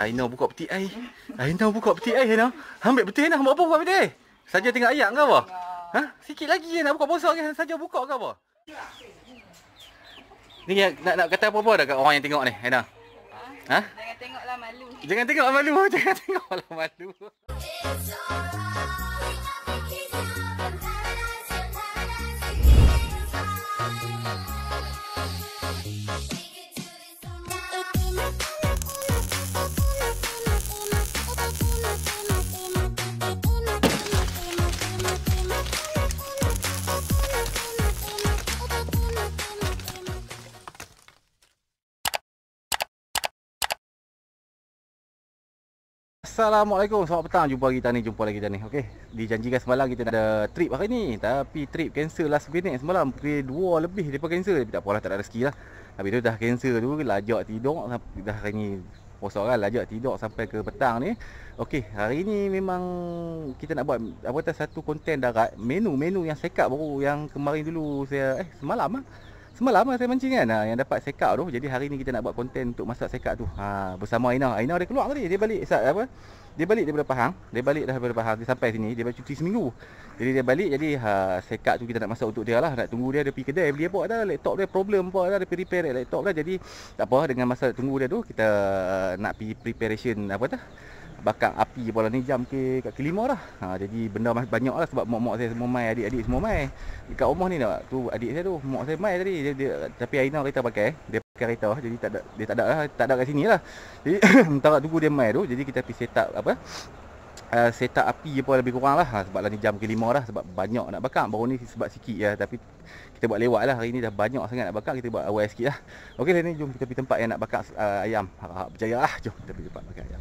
Aina buka peti air. Aina buka peti air Aina. Ambil peti Aina, buat apa buka peti air? Saja tengok ayam ke apa? Ha? Sikit lagi je nak buka puasa ke saja buka ke apa? Ni nak kata apa-apa dah kat orang yang tengok ni, Aina? Ha? Jangan tengoklah malu. Jangan tengok malu, jangan tengoklah malu. Assalamualaikum, selamat petang. Jumpa kita ni. Okey, dijanjikan semalam kita nak ada trip hari ni, tapi trip cancel last minute semalam. Pukul 2 lebih depa cancel. Tapi tak apalah, tak ada rezeki lah. Habis tu dah cancel tu, lajak tidur sampai dah hari ni puasa kan, lajak tidur sampai ke petang ni. Okey, hari ni memang kita nak buat apa tu, satu konten darat, menu yang sekap baru yang kemarin dulu saya Semalam saya mancing kan, yang dapat sekak tu. Jadi hari ni kita nak buat konten untuk masak sekak tu. Bersama Aina. Aina dia keluar tadi. Dia balik Dia balik daripada Pahang. Dia sampai sini. Dia cuti seminggu. Jadi dia balik. Jadi sekak tu kita nak masak untuk dia lah. Nak tunggu dia pergi kedai beli apa dah. Laptop dia problem apa dah. Dia pergi repair laptop dah. Jadi tak apa, dengan masa tunggu dia tu kita nak pergi preparation bakar api pula ni jam kat kelima dah. Jadi benda banyak lah sebab mak saya semua mai, adik-adik semua mai. Dekat rumah ni tu adik saya tu, mak saya mai tadi. Tapi Aina kereta pakai. Dia pakai kereta jadi tak ada kat sini lah. Jadi tak tunggu dia mai tu. Jadi kita pergi set up api apa lebih kurang lah. Sebab lah ni jam kelima dah. Sebab banyak nak bakar. Baru ni sebab sikit je. Tapi kita buat lewat lah. Hari ni dah banyak sangat nak bakar. Kita buat awal sikit lah. Okey, ni jom kita pergi tempat yang nak bakar ayam. Harap berjaya lah. Jom kita pergi tempat bakar ayam.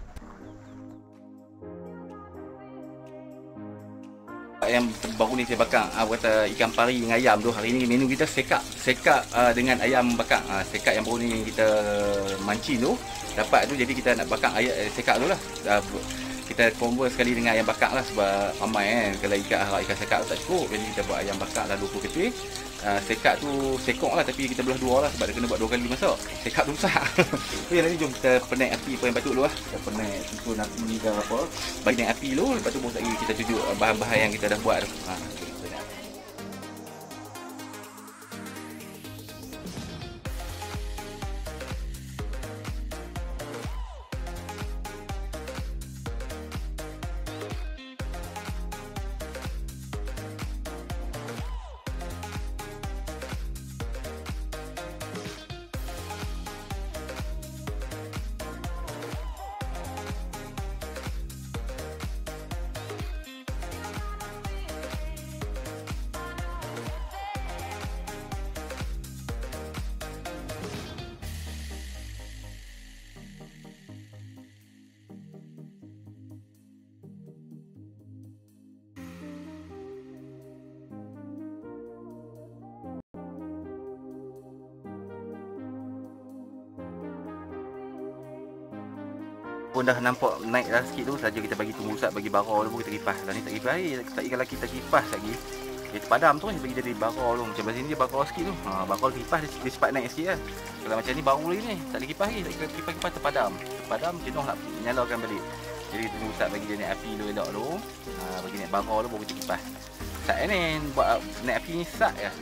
Yang baru ni saya bakar kata ikan pari dengan ayam tu. Hari ni menu kita sekak dengan ayam bakar. Sekak yang baru ni kita mancing tu dapat tu, jadi kita nak bakar ayam sekak tu lah. Kita combo sekali dengan ayam bakar lah sebab ramai kan. Kalau ikan sekak tu tak cukup, jadi kita buat ayam bakar lah 20 ketui. Sekak tu sekok lah, tapi kita belah dua lah sebab dia kena buat 2 kali masak. Sekak tu besar. Okey, nanti jom kita penaik api apa yang patut dulu lah. Kita penaik susun api ke apa. Bagi naik api dulu, lepas tu baru lagi kita tunjuk bahan-bahan yang kita dah buat tu. Pun dah nampak naik dah sikit tu, saja kita bagi tunggu usap, bagi bara dulu, kita kipas. Dah ni tak kipas air, kalau kita kipas lagi dia padam tu, bagi jadi bara tu. Macam sini dia bara sikit tu. Bara kipas dia cepat naik sikit lah. Kalau macam ni baru lagi ni, tak ada kipas lagi, tak kipas terpadam. Terpadam jenuh nak nyalakan balik. Jadi tunggu usap bagi dia naik api dulu elok dulu. Bagi naik bara dulu baru kita kipas. Sat ni buat naik api ni sat ya.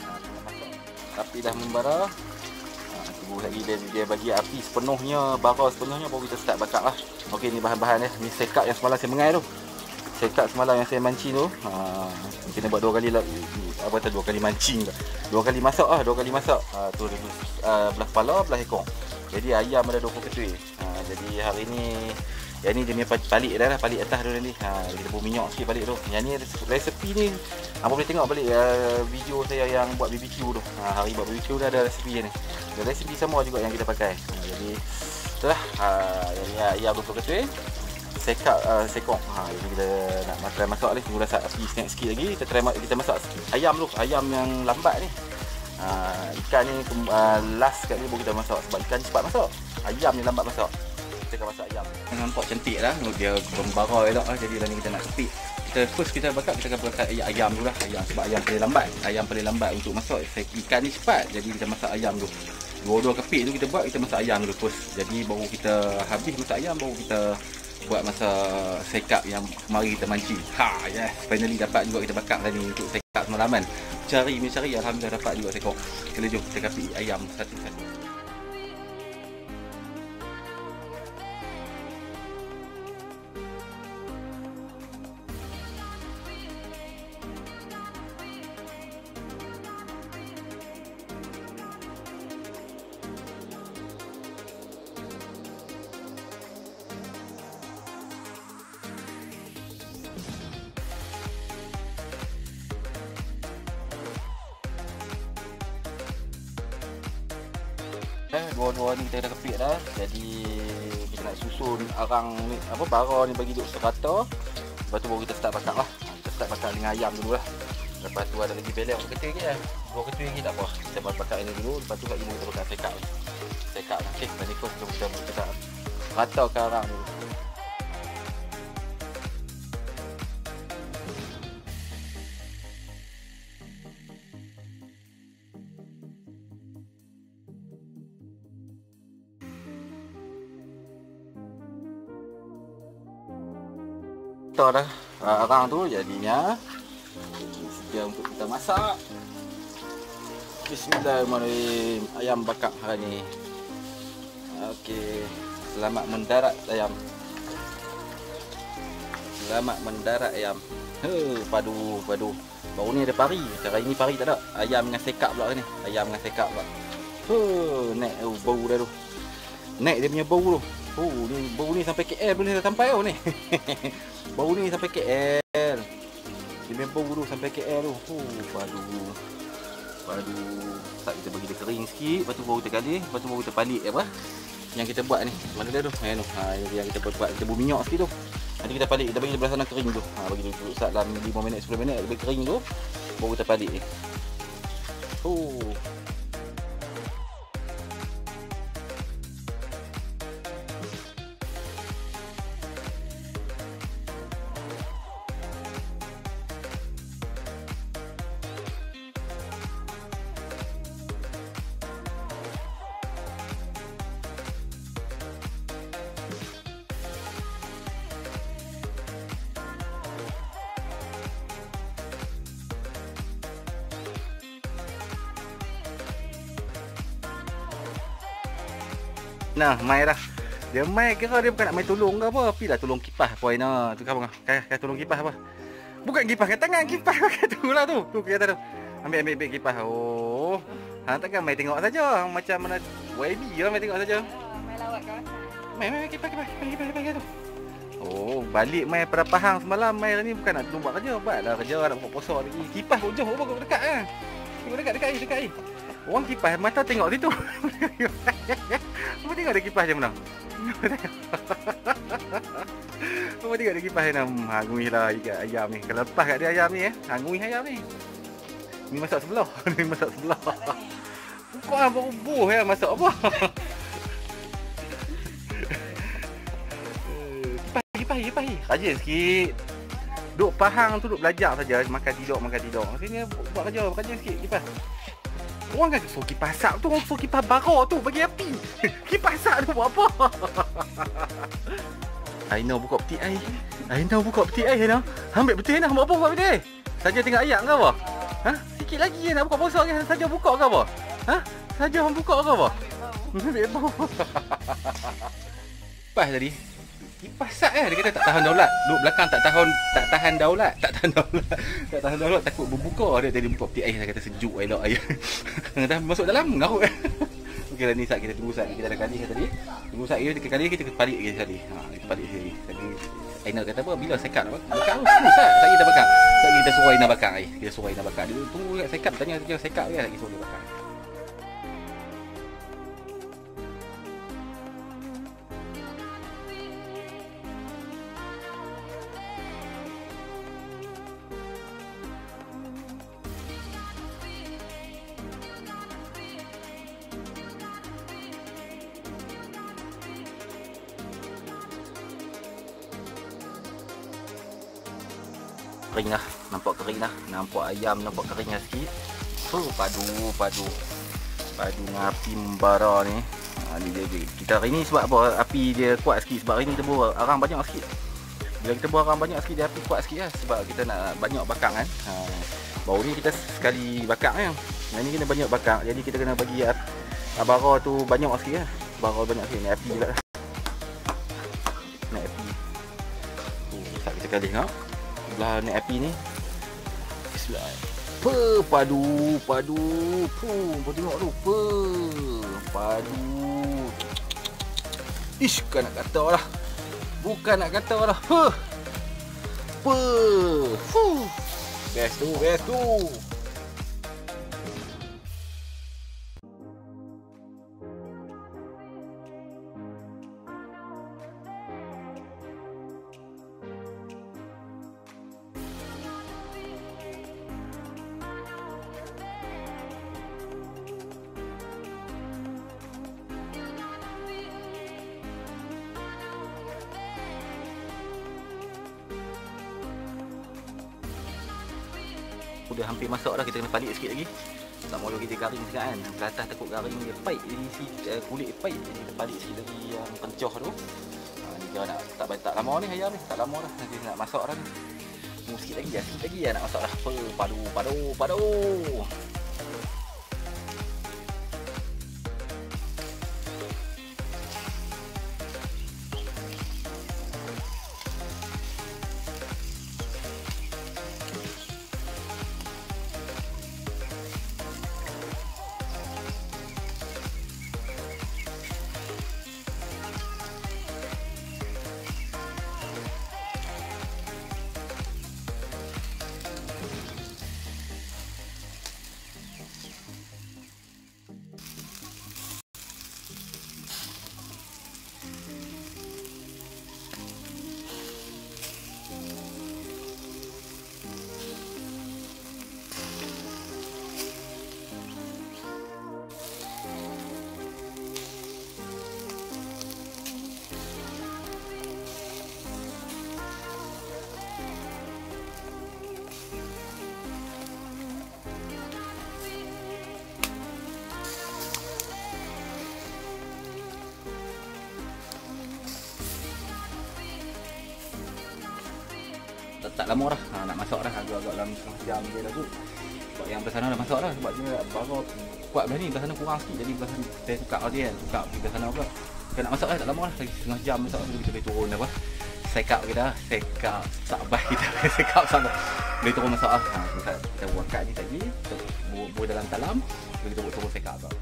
Tapi dah membara. Tunggu lagi dia bagi api sepenuhnya, bara sepenuhnya baru kita start bakar lah. Okey, ni bahan-bahan dia. Ni sekak yang semalam saya mengai tu. Sekak semalam yang saya mancing tu. Kena buat 2 kali lah. 2 kali mancing. 2 kali masak lah. 2 kali masak. Tu belah kepala, belah ekor. Jadi ayam ada 20 ketui. Jadi hari ni yang ni dia punya balik dah lah. Balik atas tu nanti. Kita buat minyak sikit balik tu. Yang ni resepi ni apa boleh tengok balik video saya yang buat BBQ tu. Hari buat BBQ dah ada resepi ni. Ada resepi sama juga yang kita pakai. Jadi itulah yang ni ayam 20 ketui. Sekok. Ini kita nak masak ni. Tunggu dah api sikit lagi. Kita masak ayam tu. Ayam yang lambat ni. Ikan ni last sekali baru kita masak. Sebab ikan ni cepat masak. Ayam ni lambat masak. Kita akan masak ayam. Nampak cantik lah. Dia membara elok lah. Jadi ni kita nak kepit. Kita bakar, kita akan bakar ayam dulu lah. Sebab ayam paling lambat. Ayam paling lambat untuk masak. Ikan ni cepat. Jadi kita masak ayam tu. Dua-dua kepik tu kita buat, kita masak ayam dulu first. Jadi baru kita habis masak ayam, baru kita buat masa sekap yang kemarin kita mancing. Yes, finally dapat juga kita bakar tadi untuk sekap semalaman. Mencari, alhamdulillah dapat juga sekok. Kita jom kita kapik ayam satu-satu. Dua-dua ni kita dah kepik dah. Jadi kita nak susun arang ni, apa, bara ni bagi duduk serata. Lepas tu baru kita start bakar lah. Kita start bakar dengan ayam dulu lah. Lepas tu ada lagi belek untuk ketul lagi lah. Dua ketul lagi tak apa. Kita bakar ini dulu. Lepas tu kat ini kita bakar sekap. Sekap lah. Okay, tadi first kita rata ke arang dulu. Dah arang tu jadinya sedia untuk kita masak. Bismillahirrahmanirrahim. Ayam bakar hari ni. Okey, selamat mendarat ayam. Selamat mendarat ayam. Padu. Baru ni ada pari. Hari ni pari tak ada. Ayam dengan sekap pula ni. Ayam dengan sekap pula. Naik bau dah tu. Naik dia punya bau tu. Ni bau ni sampai KL boleh dah sampai ni. Bau ni sampai KL. Dia punya bau tu sampai KL tu. Padu. Tak, kita bagi dia kering sikit, lepas tu baru kita kalih, lepas tu baru kita palik apa yang kita buat ni. Mana dia tu? Yang kita buat, kita buat minyak sikit tu. Nanti kita palik, kita bagi sebelah sana kering tu. Bagi dia duduk dalam 5 minit 10 minit lebih kering tu, baru kita palik ni. Nah, mai dah. Dia mai kira dia bukan nak main tolong ke apa. Pi lah tolong kipas poin nah. Tu apa? Kau tolong kipas apa? Bukan kipas kat tangan, kipas kat tu lah tu. Tu kata tu. Ambil kipas. Oh. Takkan mai tengok saja macam mana YB lah mai tengok saja. Mai lawat kawasan. Mai kipas tu. Oh, balik mai pada Pahang semalam mai ni bukan nak tolong buat kerja. Buatlah kerja nak buat poso lagi. Kipas pun jauh apa kau dekat ah. Tengok dekat ni. Orang kipas mata tengok situ. Apa tengok ada kipas macam mana? Apa tengok ada kipas macam mana? Hangui lah ikat ayam ni. Kalau lepas kat dia ayam ni hangui ayam ni. Ni masak sebelah. Bukan baru buh masak apa? Kipas. Rajin sikit. Duk Pahang tu duk belajar saja, makan tidur. Sini buat kerja sikit kipas. Orang kan suruh kipas asap tu, orang suruh kipas bara tu bagi api. Kipas asap tu buat apa? Aina buka peti air. Ambil peti Aina buat apa buat peti air? Saja tengok ayam ke apa? Sikit lagi nak buka puasa ke saja buka ke apa? Saja hang buka ke apa? Ambil bau. Kipas tadi. Kipas asap dia kata tak tahan daulat. Duduk belakang tak tahan daulat. Takut berbuka. Dia tadi buka peti air, saya kata sejuk elok air. Dah masuk dalam ngarut. Okeylah ni kita tunggu sat kita dah kali tadi. Tunggu sat kita kali kita balik lagi sekali. Kita balik sini. Tadi Aina kata apa bila sekat apa? Bakar terus tak kita bakar. Tak kita suruh Aina bakar ai. Kita suruh Aina bakar. Dia tunggu kat sekat tanya sekat ke tak kita suruh dia bakar. Kering dah, nampak kering dah. Nampak ayam nampak kering dah sikit. Padu. Padu dengan api membara ni. Ni dia, kita hari ni sebab apa api dia kuat sikit, sebab hari ni kita bawa arang banyak sikit. Bila kita bawa arang banyak sikit dia api kuat sikit lah, sebab kita nak banyak bakar kan. Baru ni kita sekali bakar kan. Yang ni kena banyak bakar, jadi kita kena bagi bara tu banyak sikit lah. Bara banyak sikit, ni api pula lah. Naik api. Tak kita kali tengok. Belah naik api ni. Bismillah. Padu. Kau tengok tu. Padu. Ish, bukan nak kata lah. Best tu. Dah hampir masak dah, kita kena balik sikit lagi. Tak mahu kita garing sangat kan. Ke atas takut garing dia pahit, jadi kulit dia pahit. Jadi kita balik sikit lagi yang pencoh tu. Ni dia nak tak lama ni ayam ni, tak lama dah. Nanti nak masak dah ni. Sikit lagi nak masak dah. Padu. Tak lama dah, nak masak dah, agak-agak dalam setengah jam je dah tu. Sebab yang belah sana dah masak dah, sebab dia bara kuat belah ni, belah sana kurang sikit. Jadi belah sana saya tukar dia kan, tukar pergi belah sana pula. Kita nak masak dah, tak lama dah, lagi setengah jam masak tu kita boleh turun apa. Sekap kita, sabar kita, sekap sabar. Boleh turun masak lah. Kita buat kat ni tadi, kita buat dalam talam, kita buat turun sekap tau.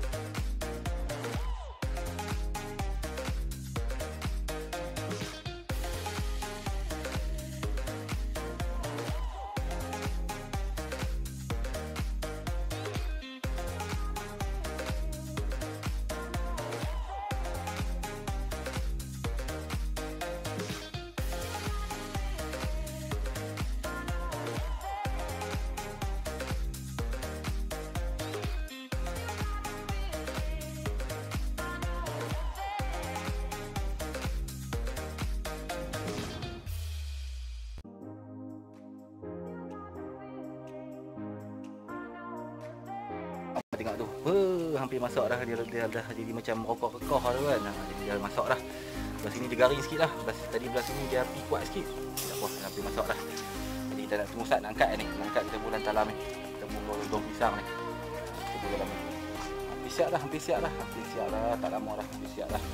Tengok tu, hampir masak dah, dia dah jadi macam rokok-rokok tu kan. Jadi dah masak dah. Belah sini dia garing sikit dah. Tadi belah sini dia api kuat sikit. Tak apa, hampir masak dah. Jadi kita nak tunggu saat nak angkat ni. Nak angkat kita bulan talam ni. Kita bunuh daun pisang ni. Kita bunuh dalam ni. Hampir siap dah. Tak lama dah, hampir siap dah.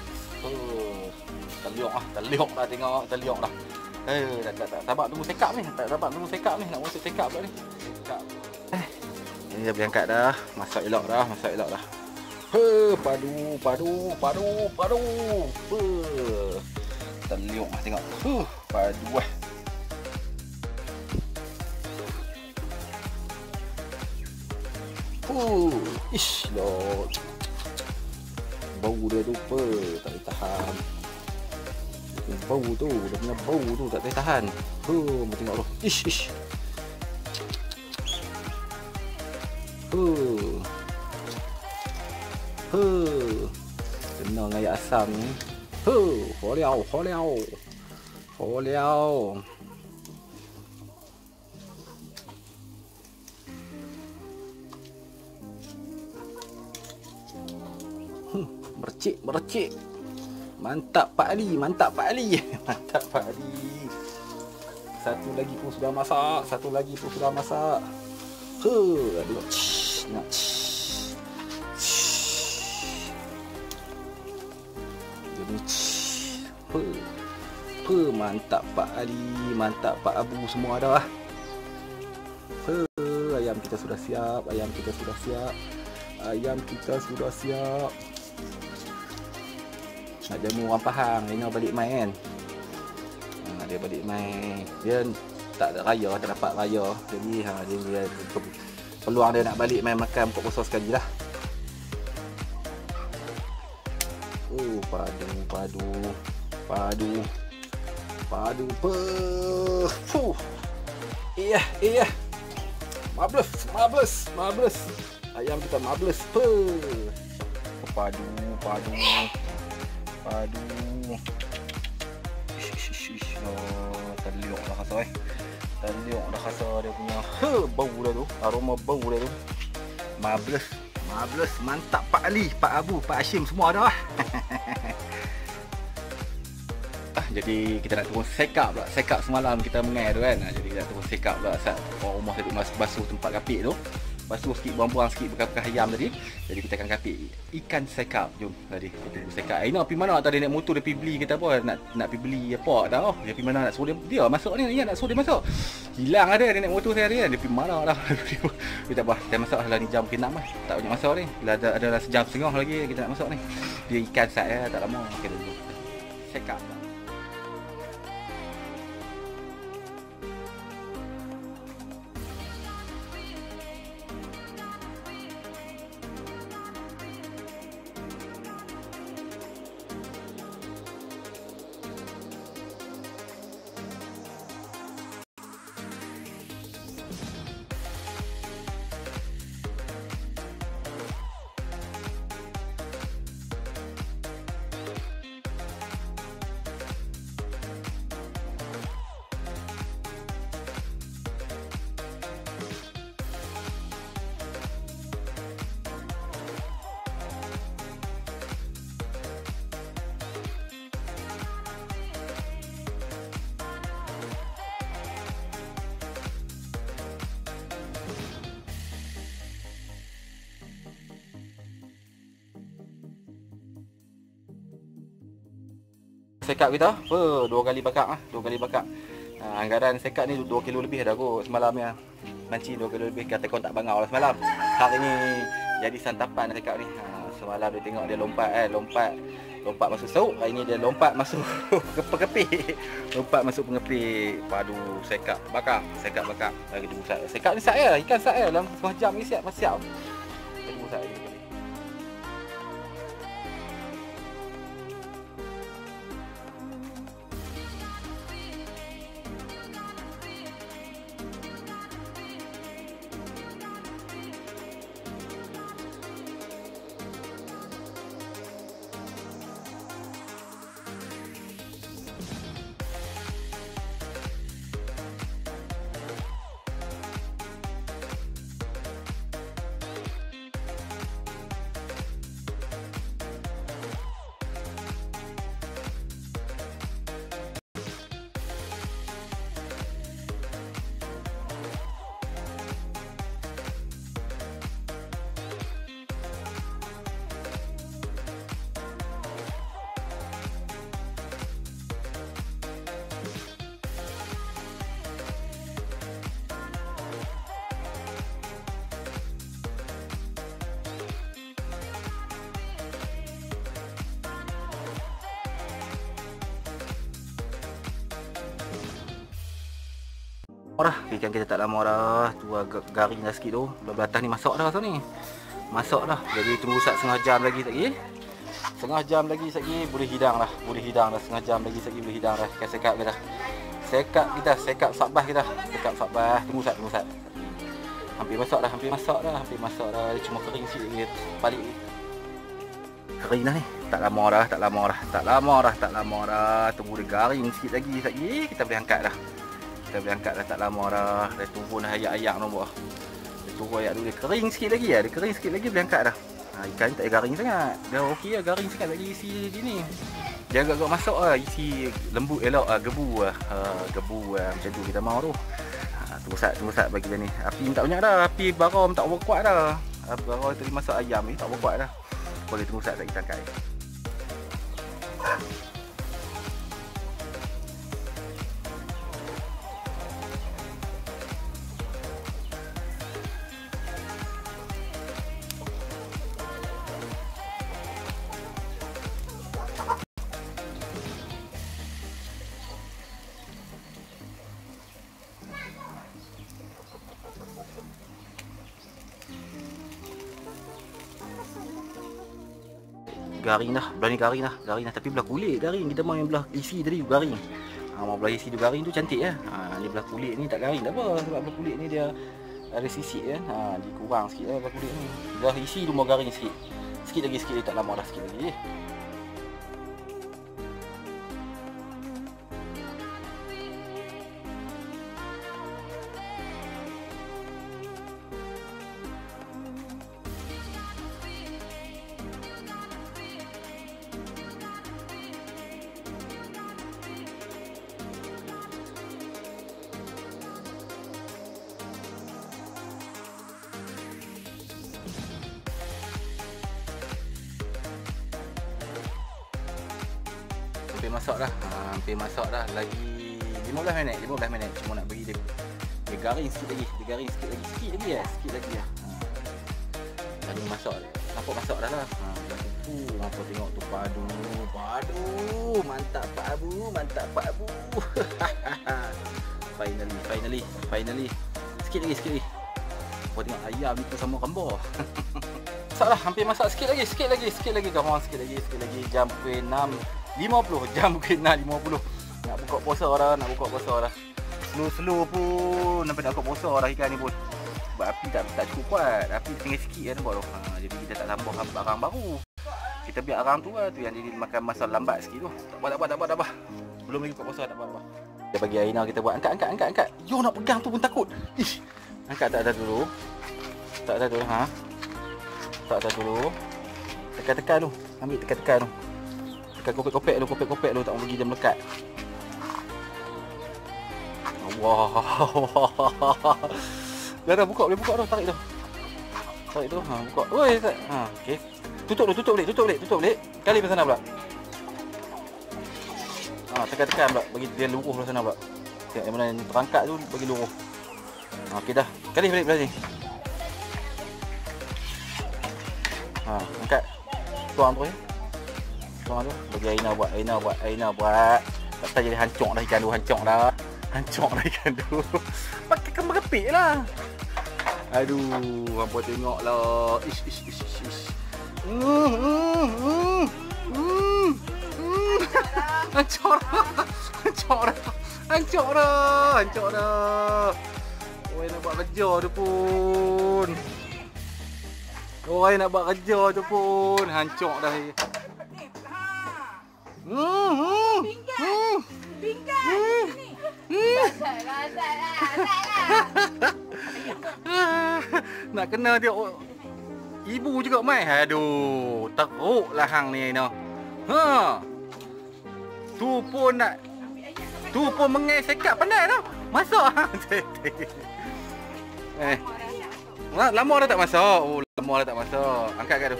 Terliok dah tengok, terliok dah. Tak sabar tunggu sekap ni. Nak masuk sekap pula ni. Sekap. Ini dah boleh angkat dah. Masak elok dah. Padu. Terliuk lah tengok. Padu lah. Ish lah. Bau dia tu apa? Tak boleh tahan. Bau tu. Dia punya bau tu tak boleh tahan. Tengok tu. Ish. Kena dengan air asam ni. Ho liao. Mercik, mercik. Mantap Pak Ali, mantap Pak Ali. Mantap Pak Ali. Satu lagi pun sudah masak, satu lagi pun sudah masak. Aduh. Nak. Mantap Pak Ali, mantap Pak Abu, semua dah. Ayam kita sudah siap, ayam kita sudah siap. Ayam kita sudah siap. Nak jamu orang Pahang, Rina balik main. Dia balik main. Dia tak ada raya, tak dapat raya. Jadi dia peluang dia nak balik main makan buka puasa sekali lah. Padu. Iya. Marvelous. Ayam kita marvelous. Padu. Terliuk dah rasa Terliuk dah rasa dia punya bau dah tu. Aroma bau dah tu. Marvelous. Mantap Pak Ali, Pak Abu, Pak Hashim, semua dah. Jadi kita nak turun sekap pula. Sekap semalam kita mengai tu kan. Jadi kita nak turun sekap pula. Saat orang rumah tadi basuh tempat kapik tu. Basuh sikit, buang-buang sikit bekas-bekas ayam tadi. Jadi kita akan kapik ikan sekap. Jom tadi kita tunggu sekap. Aina pergi mana tadi naik motor dia pergi beli kita apa. Nak pergi beli apa dah. Dia pergi mana nak suruh dia masuk ni. Ya nak suruh dia masuk. Hilang ada dia naik motor saya dia. Dia pergi mana dah. Dia tak apa. Kita masuk lah ni jam ke-6 lah. Tak banyak masuk ni. Bila ada sejam setengah lagi kita nak masuk ni. Dia ikan saya tak lama. Kita tunggu. Sekap lah. Sekap kita, dua kali bakar. Anggaran sekap ni 2 kilo lebih dah kot semalam ya. Mancing 2 kilo lebih, kata kau tak bangau lah semalam. Hari ni jadi santapan sekap ni. Semalam dia tengok dia lompat masuk sauk. Hari ni dia lompat masuk pengepik. Lompat masuk pengepik. Padu sekap bakar. Lagi tunggu saya. Sekap ni saya, ikan saya dalam setengah jam ni siap. Tunggu saya ni. Ikan kita tak lama dah. Tu garing dah sikit tu. Belah atas ni masak dah rasa ni. Masak dah. Jadi tunggu setengah jam lagi lagi. Setengah jam lagi lagi boleh hidang dah. Setengah jam lagi lagi boleh hidang dah. Sekap kita. Sekap sabah kita. Sekap sabah. Tunggu sat. Hampir masak dah. Dia cuma kering sikit lagi. Balik. Kering dah ni. Tak lama dah. Tunggu dia garing sikit lagi. Kita boleh angkat dah. Tak lama dah. Dah turun dah ayak-ayak nombor. Dia turun ayak dulu. Dia kering sikit lagi boleh angkat dah. Ikan ni tak garing sangat. Dah okey lah, garing sikit lagi isi sini. Dia agak-agak masuk lah, isi lembut elok lah, gebu lah. Gebu lah, macam tu kita mau tu. Tunggu sat bagi dia ni. Api tak banyak dah, api bara tak berkuat dah. Bara tadi masak ayam ni tak berkuat dah. Boleh tunggu sat kita angkat. Garing dah, belah ni garing dah. Tapi belah kulit garing. Kita mau yang belah isi tadi garing. Mau belah isi tu garing tu cantik ya. Ni belah kulit ni tak garing tak apa, sebab belah kulit ni dia ada sisik kan. Dia kurang sikit lah belah kulit ni. Belah isi tu mau garing sikit. Sikit lagi tak lama dah, sikit lagi. Hampir masak dah. Lagi 15 minit. Cuma nak bagi dia garing sikit lagi. Sikit lagi lah. Tadi masak. Nampak masak dah lah. Apa tengok tu padu. Mantap Pak Abu. Finally. Sikit lagi. Apa tengok ayam ni tu sama gambar. Masak dah, hampir masak. Sikit lagi. Gampang sikit lagi. Jam pukul 6.50. Nak buka puasa dah. Slow pun sampai nak buka puasa dah ikan ni pun. Sebab api tak cukup kuat. Api tinggal sikit kan nampak tu. Jadi kita tak tambah arang baru. Kita biar arang tu lah, tu yang dia makan masa lambat sikit tu. Tak apa. Belum lagi buka puasa, tak apa. Kita bagi Aina, kita buat angkat. Yo nak pegang tu pun takut. Ish. Angkat tak ada dulu. Tak ada dulu. Tekan tu. Ambil tekan tu. Kopek-kopek lu tak mau bagi dia melekat. Wah. Dah buka, boleh buka dah, tarik tu. Buka. Oi, okey. Tutup balik. Kali ke sana pula. Tekan pula, bagi dia luruh belah sana pula. Yang mana yang terangkat tu bagi luruh. Okey dah. Kali balik belah sini. Angkat. Tuang tu. Bagi Aina buat. Tak jadi hancur dah ikan tu. Pakai kembang kepik lah. Aduh, hampa tengok lah. Ish. Hancur dah. Oi nak buat kerja tu pun. Hancur dah. Nak kena dia ibu juga mai. Aduh, teruklah hang ni noh. Tu pun mengai sekat pandai tau. Masak hang. Lama dah tak masak. Angkat kat tu.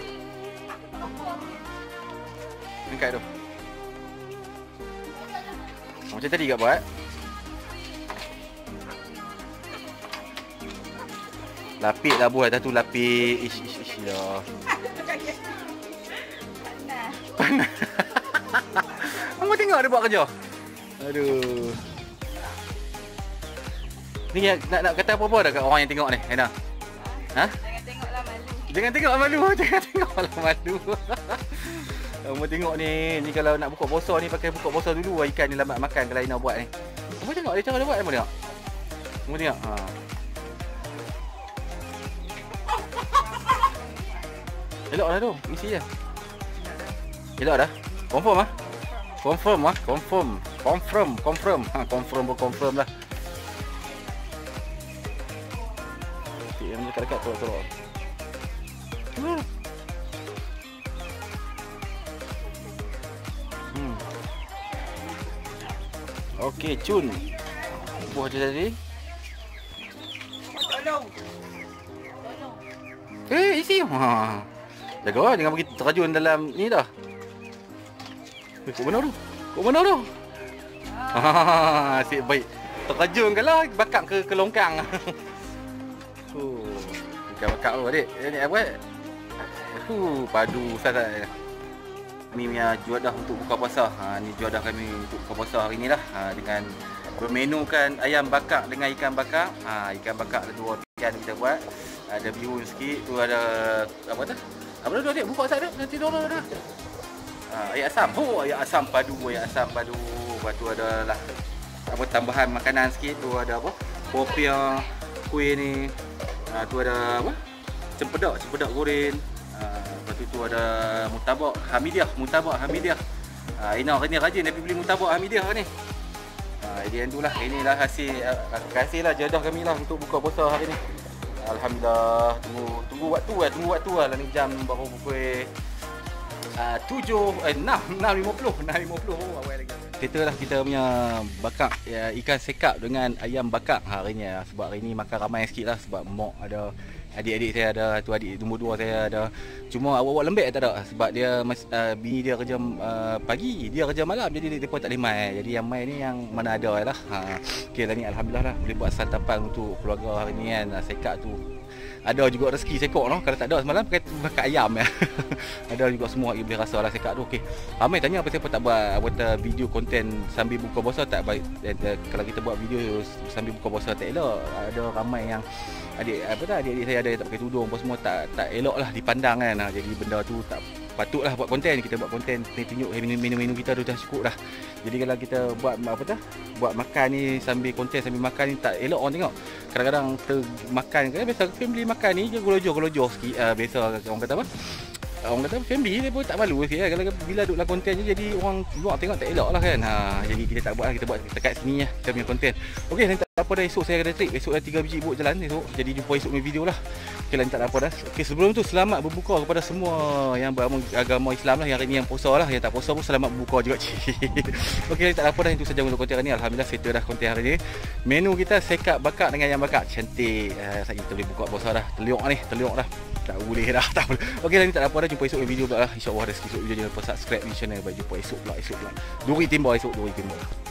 Macam tadi kat buat. Lapik lah buat tu lapik. Ish lah. Panas. Kamu tengok dia buat kerja. Aduh. Ni nak kata apa-apa dah kat orang yang tengok ni, Hena? Jangan tengoklah malu. Kamu tengok ni kalau nak buka puasa ni pakai buka puasa dulu ikan ni lambat makan kalau Aina buat ni. Kamu tengok dia cara dia buat, kamu tengok. Elok dah tu, isi je. Elok dah. Confirm ah. Confirm lah. Okey, yang dekat-dekat tolak. Okey, cun. Buah dia tadi. Tolong. Isi. Ha. Jaga jangan bagi terjun dalam ni dah. Kau mana tu? Kau mana tu? Ha, asyik baik. Terjun kalau bakak ke longkang. Bukan bakak tu adik. Ni apa? Padu sangat. Kami punya juadah untuk buka puasa. Ni juadah kami untuk buka puasa hari ni lah. Dengan bermenukan ayam bakar dengan ikan bakar. Ikan bakar ada 2 ikan kita buat. Ada bihun sikit. Tu ada apa tu? Apa tu adik? Buka tak ada? Nanti dorang dah. Air asam. Air asam padu. Lepas tu ada lah apa tambahan makanan sikit. Tu ada apa? Popiah, kuih ni. Tu ada apa? Cempedak goreng. Lepas tu ada mutabak Hamidiah. Ina ni rajin dia beli mutabak Hamidiah ni. Dia itulah. Inilah hasil lah jadah kami lah untuk buka puasa hari ni. Alhamdulillah. Tunggu waktu lah ni jam baru pukul 6.50 awal lagi. Kita lah kita punya bakar ikan sekap dengan ayam bakar hari ni. Sebab hari ni makan ramai sikit lah. Sebab mak ada, adik-adik saya ada, tu adik nombor 2 saya ada. Cuma awak-awak lembek tak ada. Sebab dia bini dia kerja pagi, dia kerja malam. Jadi dia pun tak boleh mai. Jadi yang mai ni yang mana ada lah. Okey lah ni alhamdulillah lah boleh buat santapan untuk keluarga hari ni kan. Sekap tu ada juga rezeki sekok noh. Kalau tak ada semalam pakai bakar ayam ya. Ada juga semua boleh rasa lah sekak tu. Okey. Ramai tanya apa siapa tak buat video konten sambil buka puasa tak baik. Kalau kita buat video sambil buka puasa tak elok. Ada ramai yang adik-adik saya ada yang tak pakai tudung apa semua tak elok lah dipandang kan. Jadi benda tu tak patutlah buat konten. Kita buat konten tunjuk menu-menu kita dah cukup dah. Jadi kalau kita buat buat makan ni sambil konten sambil makan ni tak elok orang tengok. Kadang-kadang makan biasa family makan ni je golojoh sikit. Biasa orang kata apa? Orang kata family dia pun tak malu sikit kan. Kalau bila duduk dalam konten je jadi orang luar tengok tak elok lah kan. Jadi kita tak buat lah, kita buat dekat sini lah kita punya konten. Okey, nanti tak apa dah, esok saya ada trip. Esok dah 3 biji buat jalan esok. Jadi jumpa esok punya video lah. Okey, nanti tak ada apa dah. Okey, sebelum tu selamat berbuka kepada semua yang beragama Islam lah. Yang hari ni yang puasa lah. Yang tak puasa pun selamat berbuka juga. Okey, nanti tak ada apa dah. Itu saja untuk konten hari ni. Alhamdulillah settle dah konten hari ni. Menu kita sekap bakar dengan ayam bakar. Cantik. Saya kita boleh buka puasa dah. Teliuk dah. Tak boleh dah, tak boleh. Okey, nanti tak ada apa dah. Jumpa esok video pula lah. InsyaAllah ada sikit video. Jangan lupa subscribe di channel. Baik, jumpa esok pula. Duri timbal esok.